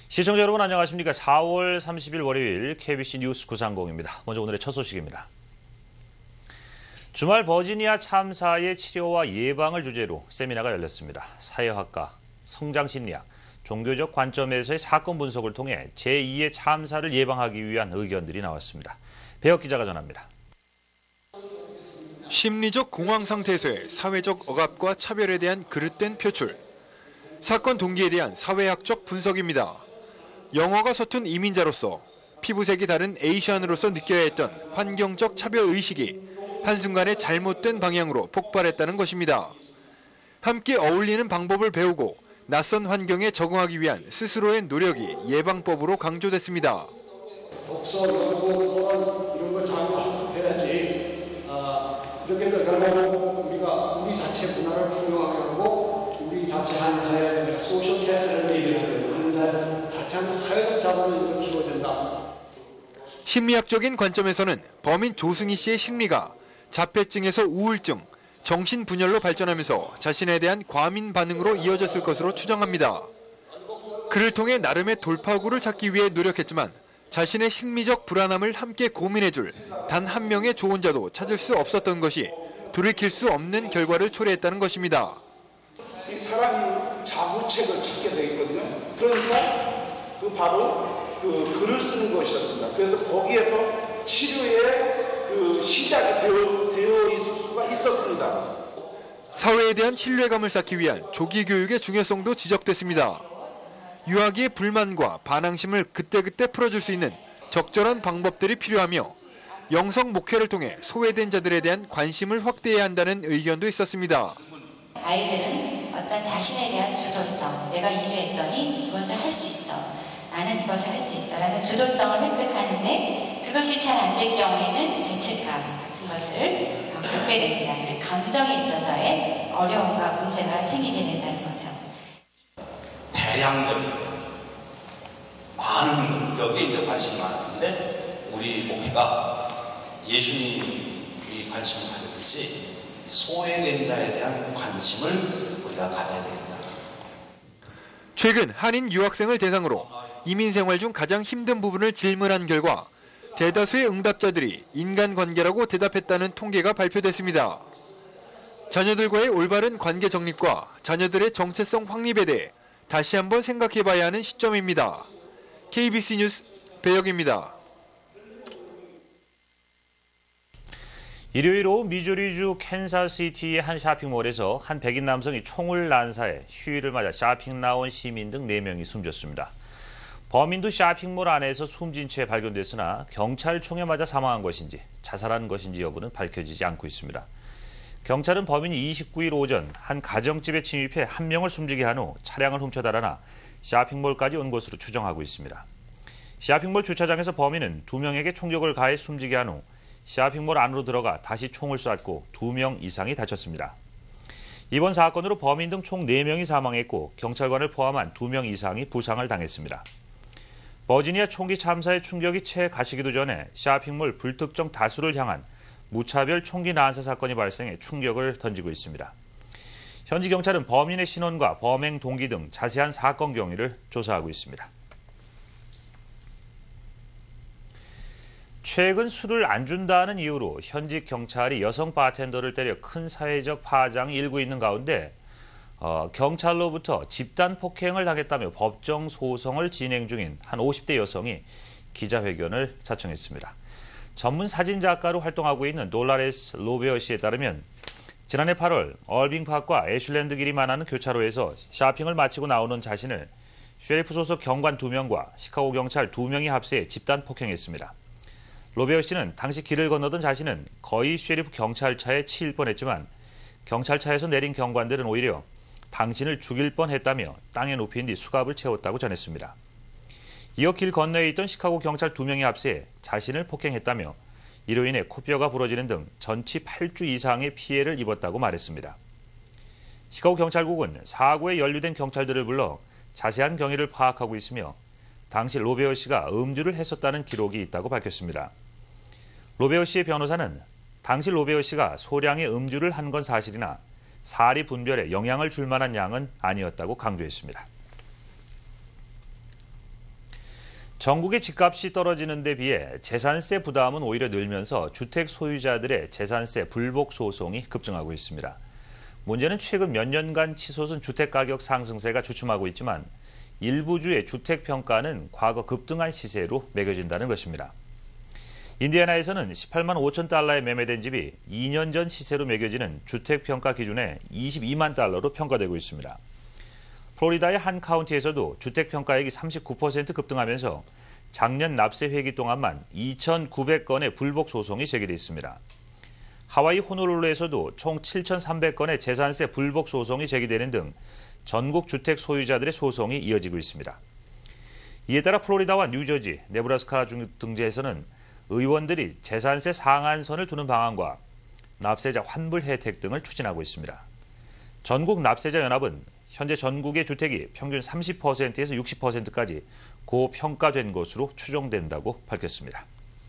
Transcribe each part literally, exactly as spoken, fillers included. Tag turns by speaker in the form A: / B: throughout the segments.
A: 시청자 여러분 안녕하십니까. 사월 삼십일 월요일 케이비씨 뉴스 구상공입니다. 먼저 오늘의 첫 소식입니다. 주말 버지니아 참사의 치료와 예방을 주제로 세미나가 열렸습니다. 사회학과, 성장심리학, 종교적 관점에서의 사건 분석을 통해 제이의 참사를 예방하기 위한 의견들이 나왔습니다. 배혁 기자가 전합니다.
B: 심리적 공황 상태에서의 사회적 억압과 차별에 대한 그릇된 표출. 사건 동기에 대한 사회학적 분석입니다. 영어가 서툰 이민자로서 피부색이 다른 에이시안으로서 느껴야 했던 환경적 차별의식이 한순간에 잘못된 방향으로 폭발했다는 것입니다. 함께 어울리는 방법을 배우고 낯선 환경에 적응하기 위한 스스로의 노력이 예방법으로 강조됐습니다.
C: 독서, 연구, 토론 이런 걸 자주 해야지. 아, 이렇게 해서 결국 우리가 우리 자체 문화를 풍요하게 하고 우리 자체 한사의 소셜 캐피탈을 얘기하는 한사 자체 사회적 자본을 키워야 된다.
B: 심리학적인 관점에서는 범인 조승희 씨의 심리가 자폐증에서 우울증, 정신분열로 발전하면서 자신에 대한 과민 반응으로 이어졌을 것으로 추정합니다. 그를 통해 나름의 돌파구를 찾기 위해 노력했지만 자신의 심리적 불안함을 함께 고민해줄 단 한 명의 조언자도 찾을 수 없었던 것이 돌이킬 수 없는 결과를 초래했다는 것입니다.
C: 이 사람이 자구책을 찾게 되거든요. 그러니까 그 바로 그 글을 쓰는 것이었습니다. 그래서 거기에서 치료의 그 시작이 되어, 되어 있을 수가 있었습니다.
B: 사회에 대한 신뢰감을 쌓기 위한 조기 교육의 중요성도 지적됐습니다. 유아기의 불만과 반항심을 그때그때 풀어줄 수 있는 적절한 방법들이 필요하며 영성 목회를 통해 소외된 자들에 대한 관심을 확대해야 한다는 의견도 있었습니다.
D: 아이들은 어떤 자신에 대한 주도성, 내가 일을 했더니 이것을 할 수 있어, 나는 이것을 할 수 있어 라는 주도성을 획득하는데 그것이 잘 안 될 경우에는 죄책감 같은 것을 갖게 됩니다. 즉 감정에 있어서의 어려움과 문제가 생기게 된다는 거죠.
E: 대량적인 많은 여기에 이제 관심이 많은데 우리 목회가 예수님이 관심을 가졌듯이 소외된 자에 대한 관심을 우리가 가져야 됩니다.
B: 최근 한인 유학생을 대상으로 이민 생활 중 가장 힘든 부분을 질문한 결과 대다수의 응답자들이 인간관계라고 대답했다는 통계가 발표됐습니다. 자녀들과의 올바른 관계 정립과 자녀들의 정체성 확립에 대해 다시 한번 생각해봐야 하는 시점입니다. 케이비씨 뉴스 배혁입니다.
A: 일요일 오후 미주리주 캔사스시티의 한 쇼핑몰에서 한 백인 남성이 총을 난사해 휴일을 맞아 쇼핑 나온 시민 등 네 명이 숨졌습니다. 범인도 쇼핑몰 안에서 숨진 채 발견됐으나 경찰총에 맞아 사망한 것인지 자살한 것인지 여부는 밝혀지지 않고 있습니다. 경찰은 범인이 이십구일 오전 한 가정집에 침입해 한 명을 숨지게 한 후 차량을 훔쳐 달아나 쇼핑몰까지 온 것으로 추정하고 있습니다. 쇼핑몰 주차장에서 범인은 두 명에게 총격을 가해 숨지게 한 후 쇼핑몰 안으로 들어가 다시 총을 쐈고 두 명 이상이 다쳤습니다. 이번 사건으로 범인 등 총 네 명이 사망했고 경찰관을 포함한 두 명 이상이 부상을 당했습니다. 버지니아 총기 참사의 충격이 채 가시기도 전에 쇼핑몰 불특정 다수를 향한 무차별 총기 난사 사건이 발생해 충격을 던지고 있습니다. 현지 경찰은 범인의 신원과 범행 동기 등 자세한 사건 경위를 조사하고 있습니다. 최근 술을 안 준다는 이유로 현지 경찰이 여성 바텐더를 때려 큰 사회적 파장이 일고 있는 가운데 어, 경찰로부터 집단 폭행을 당했다며 법정 소송을 진행 중인 한 오십 대 여성이 기자회견을 자청했습니다. 전문 사진작가로 활동하고 있는 돌라레스 로베어 씨에 따르면 지난해 팔월 얼빙파크와 애슐랜드 길이 만나는 교차로에서 쇼핑을 마치고 나오는 자신을 쉐리프 소속 경관 두 명과 시카고 경찰 두 명이 합세해 집단 폭행했습니다. 로베어 씨는 당시 길을 건너던 자신은 거의 쉐리프 경찰차에 치일 뻔했지만 경찰차에서 내린 경관들은 오히려 당신을 죽일 뻔했다며 땅에 눕힌 뒤 수갑을 채웠다고 전했습니다. 이어 길 건너에 있던 시카고 경찰 두 명이 합세해 자신을 폭행했다며 이로 인해 코뼈가 부러지는 등 전치 팔 주 이상의 피해를 입었다고 말했습니다. 시카고 경찰국은 사고에 연루된 경찰들을 불러 자세한 경위를 파악하고 있으며 당시 로베어 씨가 음주를 했었다는 기록이 있다고 밝혔습니다. 로베어 씨의 변호사는 당시 로베어 씨가 소량의 음주를 한 건 사실이나 사리 분별에 영향을 줄 만한 양은 아니었다고 강조했습니다. 전국의 집값이 떨어지는 데 비해 재산세 부담은 오히려 늘면서 주택 소유자들의 재산세 불복 소송이 급증하고 있습니다. 문제는 최근 몇 년간 치솟은 주택가격 상승세가 주춤하고 있지만 일부 주의 주택평가는 과거 급등한 시세로 매겨진다는 것입니다. 인디애나에서는 십팔만 오천 달러에 매매된 집이 이 년 전 시세로 매겨지는 주택평가 기준에 이십이만 달러로 평가되고 있습니다. 플로리다의 한 카운티에서도 주택평가액이 삼십구 퍼센트 급등하면서 작년 납세 회기 동안만 이천구백 건의 불복 소송이 제기돼 있습니다. 하와이 호놀룰루에서도 총 칠천삼백 건의 재산세 불복 소송이 제기되는 등 전국 주택 소유자들의 소송이 이어지고 있습니다. 이에 따라 플로리다와 뉴저지, 네브라스카 등지에서는 의원들이 재산세 상한선을 두는 방안과 납세자 환불 혜택 등을 추진하고 있습니다. 전국 납세자 연합은 현재 전국의 주택이 평균 삼십 퍼센트에서 육십 퍼센트까지 고평가된 것으로 추정된다고 밝혔습니다.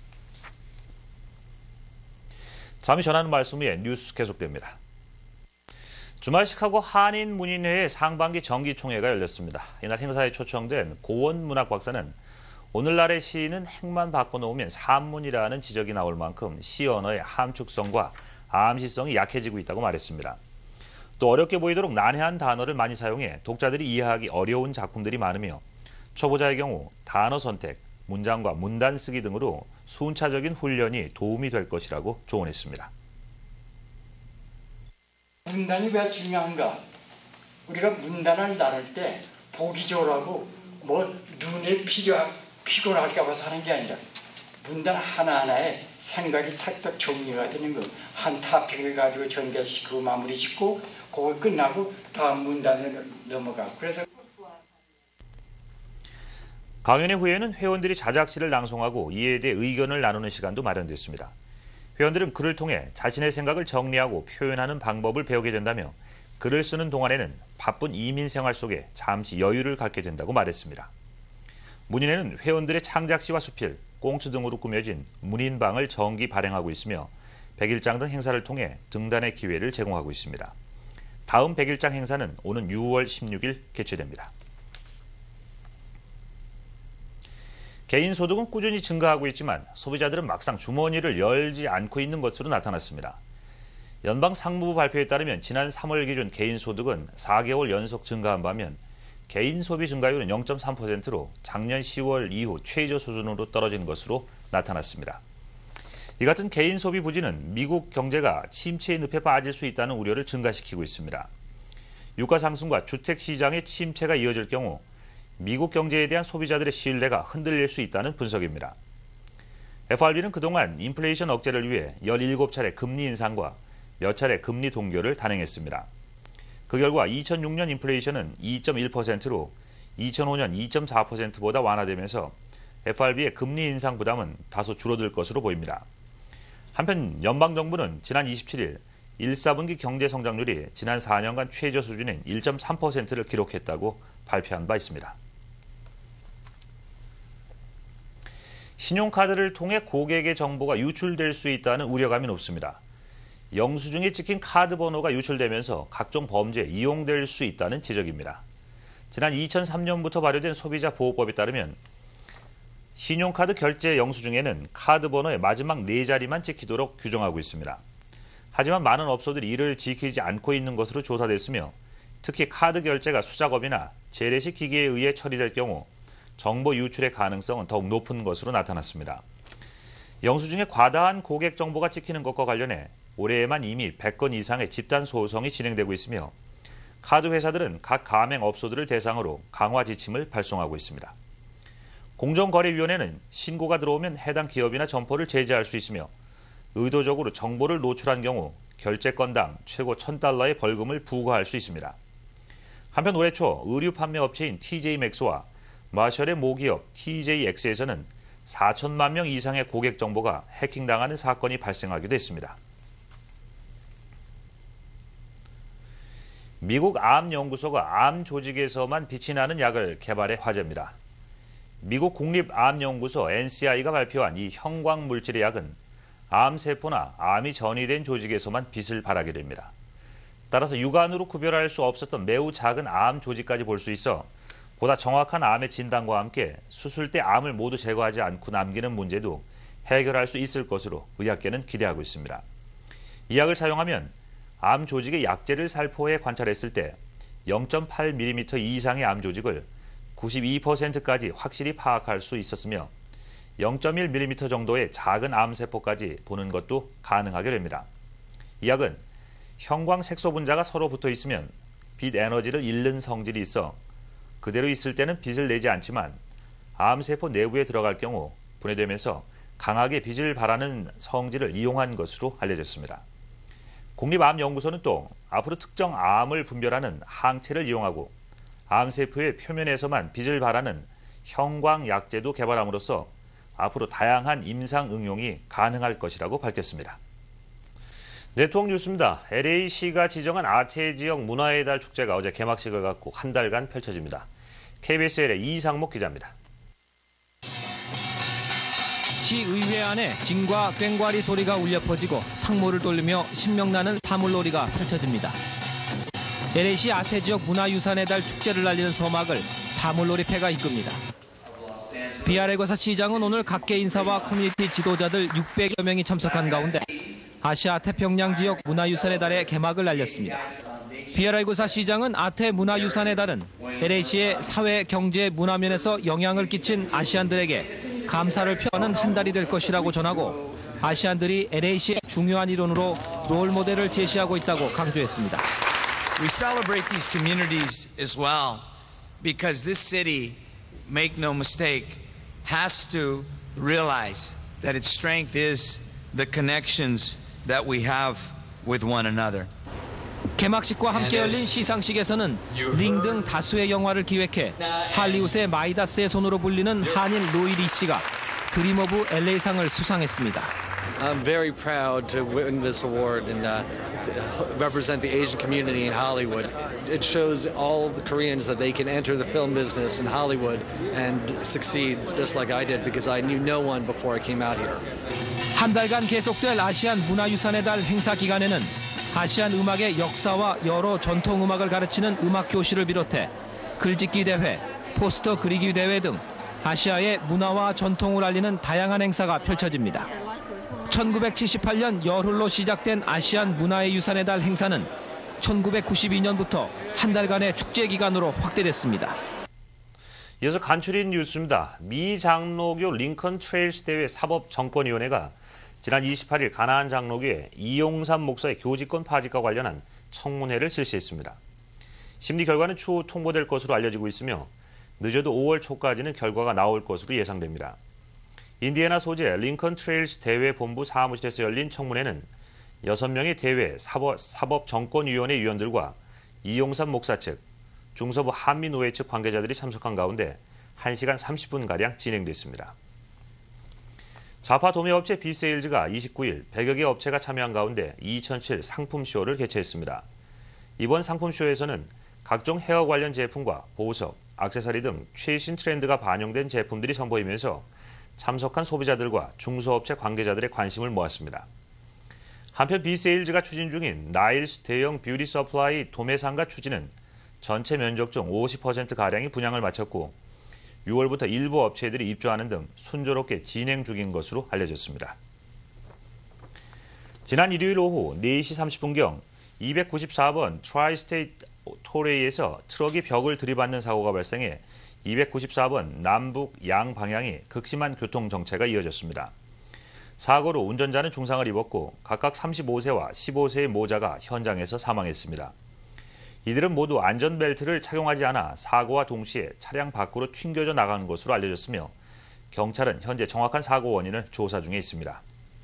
A: 잠이 전하는 말씀 후에 뉴스 계속됩니다. 주말 시카고 한인 문인회의 상반기 정기총회가 열렸습니다. 이날 행사에 초청된 고원 문학 박사는 오늘날의 시인은 행만 바꿔놓으면 산문이라는 지적이 나올 만큼 시 언어의 함축성과 암시성이 약해지고 있다고 말했습니다. 또 어렵게 보이도록 난해한 단어를 많이 사용해 독자들이 이해하기 어려운 작품들이 많으며 초보자의 경우 단어 선택, 문장과 문단 쓰기 등으로 순차적인 훈련이 도움이 될 것이라고 조언했습니다.
F: 문단이 왜 중요한가? 우리가 문단을 나눌 때 보기 좋으라고 뭐 눈에 피려, 피곤할까 봐서 하는 게 아니라 문단 하나하나에 생각이 탁탁 정리가 되는 거. 한 타픽을 가지고 전개시키고 마무리 짓고 그거 끝나고 다음 문단으로 넘어가고. 그래서
A: 강연회 후에는 회원들이 자작시를 낭송하고 이에 대해 의견을 나누는 시간도 마련됐습니다. 회원들은 글을 통해 자신의 생각을 정리하고 표현하는 방법을 배우게 된다며 글을 쓰는 동안에는 바쁜 이민 생활 속에 잠시 여유를 갖게 된다고 말했습니다. 문인회는 회원들의 창작시와 수필, 꽁트 등으로 꾸며진 문인방을 정기 발행하고 있으며 백일장 등 행사를 통해 등단의 기회를 제공하고 있습니다. 다음 백일장 행사는 오는 유월 십육일 개최됩니다. 개인 소득은 꾸준히 증가하고 있지만 소비자들은 막상 주머니를 열지 않고 있는 것으로 나타났습니다. 연방 상무부 발표에 따르면 지난 삼월 기준 개인 소득은 사 개월 연속 증가한 반면 개인 소비 증가율은 영 점 삼 퍼센트로 작년 시월 이후 최저 수준으로 떨어진 것으로 나타났습니다. 이 같은 개인 소비 부진은 미국 경제가 침체의 늪에 빠질 수 있다는 우려를 증가시키고 있습니다. 유가 상승과 주택 시장의 침체가 이어질 경우 미국 경제에 대한 소비자들의 신뢰가 흔들릴 수 있다는 분석입니다. 에프알비는 그동안 인플레이션 억제를 위해 열일곱 차례 금리 인상과 몇 차례 금리 동결을 단행했습니다. 그 결과 이천육 년 인플레이션은 이 점 일 퍼센트로 이천오 년 이 점 사 퍼센트보다 완화되면서 에프알비의 금리 인상 부담은 다소 줄어들 것으로 보입니다. 한편 연방정부는 지난 이십칠일 일 사분기 경제 성장률이 지난 사 년간 최저 수준인 일 점 삼 퍼센트를 기록했다고 발표한 바 있습니다. 신용카드를 통해 고객의 정보가 유출될 수 있다는 우려감이 높습니다. 영수증에 찍힌 카드 번호가 유출되면서 각종 범죄에 이용될 수 있다는 지적입니다. 지난 이천삼 년부터 발효된 소비자보호법에 따르면 신용카드 결제 영수증에는 카드 번호의 마지막 네 자리만 찍히도록 규정하고 있습니다. 하지만 많은 업소들이 이를 지키지 않고 있는 것으로 조사됐으며 특히 카드 결제가 수작업이나 재래식 기기에 의해 처리될 경우 정보 유출의 가능성은 더욱 높은 것으로 나타났습니다. 영수증에 과다한 고객 정보가 찍히는 것과 관련해 올해에만 이미 백 건 이상의 집단 소송이 진행되고 있으며 카드 회사들은 각 가맹 업소들을 대상으로 강화 지침을 발송하고 있습니다. 공정거래위원회는 신고가 들어오면 해당 기업이나 점포를 제재할 수 있으며 의도적으로 정보를 노출한 경우 결제 건당 최고 천 달러의 벌금을 부과할 수 있습니다. 한편 올해 초 의류 판매 업체인 티제이맥스와 마셜의 모기업 티제이엑스에서는 사천만 명 이상의 고객 정보가 해킹당하는 사건이 발생하기도 했습니다. 미국 암연구소가 암 조직에서만 빛이 나는 약을 개발해 화제입니다. 미국 국립암연구소 엔씨아이가 발표한 이 형광 물질의 약은 암세포나 암이 전이된 조직에서만 빛을 발하게 됩니다. 따라서 육안으로 구별할 수 없었던 매우 작은 암 조직까지 볼 수 있어 보다 정확한 암의 진단과 함께 수술 때 암을 모두 제거하지 않고 남기는 문제도 해결할 수 있을 것으로 의학계는 기대하고 있습니다. 이 약을 사용하면 암 조직의 약재를 살포해 관찰했을 때 영 점 팔 밀리미터 이상의 암 조직을 구십이 퍼센트까지 확실히 파악할 수 있었으며 영 점 일 밀리미터 정도의 작은 암세포까지 보는 것도 가능하게 됩니다. 이 약은 형광 색소 분자가 서로 붙어 있으면 빛 에너지를 잃는 성질이 있어 그대로 있을 때는 빛을 내지 않지만 암세포 내부에 들어갈 경우 분해되면서 강하게 빛을 발하는 성질을 이용한 것으로 알려졌습니다. 국립암연구소는 또 앞으로 특정 암을 분별하는 항체를 이용하고 암세포의 표면에서만 빛을 발하는 형광약제도 개발함으로써 앞으로 다양한 임상 응용이 가능할 것이라고 밝혔습니다. 네트워크 뉴스입니다. 엘에이시가 지정한 아태 지역 문화의 달 축제가 어제 개막식을 갖고 한 달간 펼쳐집니다. 케이비에스엘의 이상목 기자입니다.
G: 시의회 안에 징과 꽹과리 소리가 울려 퍼지고 상모를 돌리며 신명나는 사물놀이가 펼쳐집니다. 엘에이시 아태 지역 문화유산의 달 축제를 알리는 서막을 사물놀이패가 이끕니다. 비아레고사 시장은 오늘 각계 인사와 커뮤니티 지도자들 육백여 명이 참석한 가운데 아시아 태평양 지역 문화유산의 달의 개막을 알렸습니다. 비아레고사 시장은 아태 문화유산의 달은 엘에이시의 사회, 경제, 문화면에서 영향을 끼친 아시안들에게 감사를 표하는 한 달이 될 것이라고 전하고 아시안들이 엘에이시의 중요한 일원으로 롤 모델을 제시하고 있다고 강조했습니다.
H: We celebrate these communities as well because this city, make no mistake, has to realize that its strength is the connections that we have with one another.
G: 개막식과 함께 열린 시상식에서는 링 등 다수의 영화를 기획해 할리우드의 마이다스의 손으로 불리는 한인 로이 리 씨가 드림 오브 엘에이상을 수상했습니다.
I: I'm very proud to win this award and uh, to represent the Asian community in Hollywood. It shows all the Koreans that they can enter the film business in Hollywood and succeed just like I did because I knew no one before I came out here.
G: 한 달간 계속될 아시안 문화유산의 달 행사 기간에는 아시안 음악의 역사와 여러 전통 음악을 가르치는 음악 교실을 비롯해 글짓기 대회, 포스터 그리기 대회 등 아시아의 문화와 전통을 알리는 다양한 행사가 펼쳐집니다. 천구백칠십팔 년 열흘로 시작된 아시안 문화의 유산의 달 행사는 천구백구십이 년부터 한 달간의 축제 기간으로 확대됐습니다.
A: 이어서 간추린 뉴스입니다. 미 장로교 링컨 트레일스 대회 사법정권위원회가 지난 이십팔 일 가나안 장로교의 이용삼 목사의 교직권 파직과 관련한 청문회를 실시했습니다. 심리 결과는 추후 통보될 것으로 알려지고 있으며 늦어도 오월 초까지는 결과가 나올 것으로 예상됩니다. 인디애나 소재 링컨 트레일스 대회 본부 사무실에서 열린 청문회는 여섯 명의 대회 사법정권위원회 위원들과 이용삼 목사 측, 중서부 한미노회 측 관계자들이 참석한 가운데 한 시간 삼십 분가량 진행됐습니다. 자파 도매업체 비세일즈가 이십구 일 백여 개 업체가 참여한 가운데 이천칠 상품쇼를 개최했습니다. 이번 상품쇼에서는 각종 헤어 관련 제품과 보석, 액세서리 등 최신 트렌드가 반영된 제품들이 선보이면서 참석한 소비자들과 중소업체 관계자들의 관심을 모았습니다. 한편 비세일즈가 추진 중인 나일스 대형 뷰티 서플라이 도매상가 추진은 전체 면적 중 오십 퍼센트가량이 분양을 마쳤고 유월부터 일부 업체들이 입주하는 등 순조롭게 진행 중인 것으로 알려졌습니다. 지난 일요일 오후 네 시 삼십 분경 이백구십사 번 트라이스테이트 토레이에서 트럭이 벽을 들이받는 사고가 발생해 이백구십사 번 남북 양 방향이 극심한 교통정체가 이어졌습니다. 사고로 운전자는 중상을 입었고 각각 삼십오 세와 십오 세의 모자가 현장에서 사망했습니다. 이들은 모두 안전벨트를 착용하지 않아 사고와 동시에 차량 밖으로 튕겨져 나간 것으로 알려졌으며 경찰은 현재 정확한 사고 원인을 조사 중에 있습니다.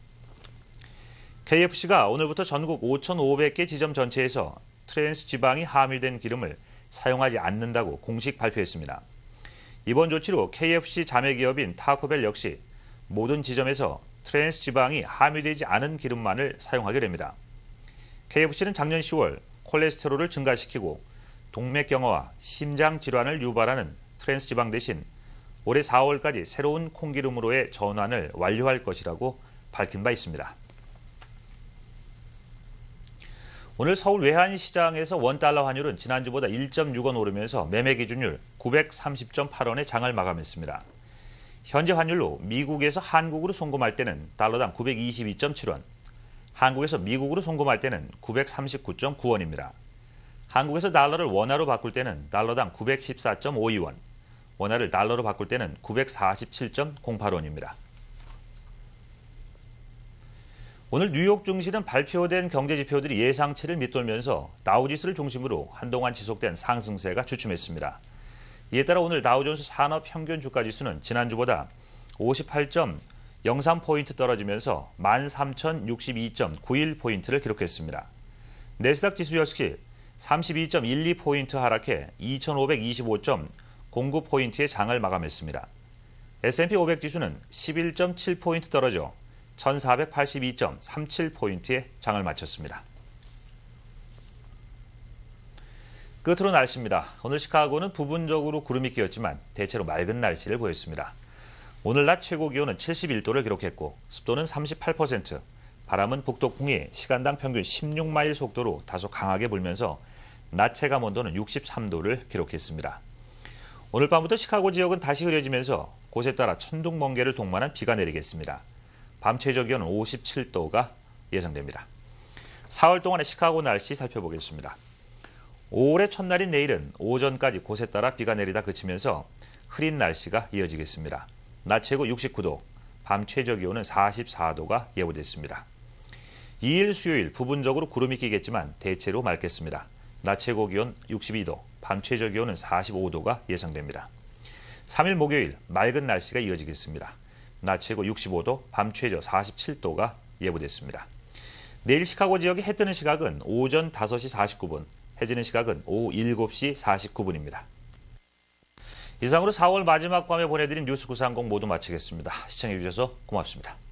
A: 케이에프씨가 오늘부터 전국 오천오백 개 지점 전체에서 트랜스 지방이 함유된 기름을 사용하지 않는다고 공식 발표했습니다. 이번 조치로 케이에프씨 자매기업인 타코벨 역시 모든 지점에서 트랜스 지방이 함유되지 않은 기름만을 사용하게 됩니다. 케이에프씨는 작년 시월 콜레스테롤을 증가시키고 동맥경화와 심장 질환을 유발하는 트랜스 지방 대신 올해 사월까지 새로운 콩기름으로의 전환을 완료할 것이라고 밝힌 바 있습니다. 오늘 서울 외환시장에서 원달러 환율은 지난주보다 일 점 육 원 오르면서 매매 기준율 구백삼십 점 팔 원에 장을 마감했습니다. 현재 환율로 미국에서 한국으로 송금할 때는 달러당 구백이십이 점 칠 원, 한국에서 미국으로 송금할 때는 구백삼십구 점 구 원입니다. 한국에서 달러를 원화로 바꿀 때는 달러당 구백십사 점 오이 원, 원화를 달러로 바꿀 때는 구백사십칠 점 공팔 원입니다. 오늘 뉴욕 증시는 발표된 경제지표들이 예상치를 밑돌면서 다우지수를 중심으로 한동안 지속된 상승세가 주춤했습니다. 이에 따라 오늘 다우존스 산업평균주가지수는 지난주보다 오십팔 점 영삼 포인트 떨어지면서 만 삼천육십이 점 구일 포인트를 기록했습니다. 내스닥 지수 역시 삼십이 점 일이 포인트 하락해 이천오백이십오 점 공구 포인트의 장을 마감했습니다. 에스 앤 피 오백 지수는 십일 점 칠 포인트 떨어져 천사백팔십이 점 삼칠 포인트의 장을 마쳤습니다. 끝으로 날씨입니다. 오늘 시카고는 부분적으로 구름이 끼었지만 대체로 맑은 날씨를 보였습니다. 오늘 낮 최고 기온은 칠십일 도를 기록했고 습도는 삼십팔 퍼센트, 바람은 북동풍이 시간당 평균 십육 마일 속도로 다소 강하게 불면서 낮 체감 온도는 육십삼 도를 기록했습니다. 오늘 밤부터 시카고 지역은 다시 흐려지면서 곳에 따라 천둥, 번개를 동반한 비가 내리겠습니다. 밤 최저 기온은 오십칠 도가 예상됩니다. 사월 동안의 시카고 날씨 살펴보겠습니다. 오월의 첫날인 내일은 오전까지 곳에 따라 비가 내리다 그치면서 흐린 날씨가 이어지겠습니다. 낮 최고 육십구 도, 밤 최저 기온은 사십사 도가 예보됐습니다. 이일 수요일 부분적으로 구름이 끼겠지만 대체로 맑겠습니다. 낮 최고 기온 육십이 도, 밤 최저 기온은 사십오 도가 예상됩니다. 삼일 목요일 맑은 날씨가 이어지겠습니다. 낮 최고 육십오 도, 밤 최저 사십칠 도가 예보됐습니다. 내일 시카고 지역의 해 뜨는 시각은 오전 다섯 시 사십구 분, 해 지는 시각은 오후 일곱 시 사십구 분입니다. 이상으로 사월 마지막 밤에 보내드린 뉴스 구삼공 모두 마치겠습니다. 시청해주셔서 고맙습니다.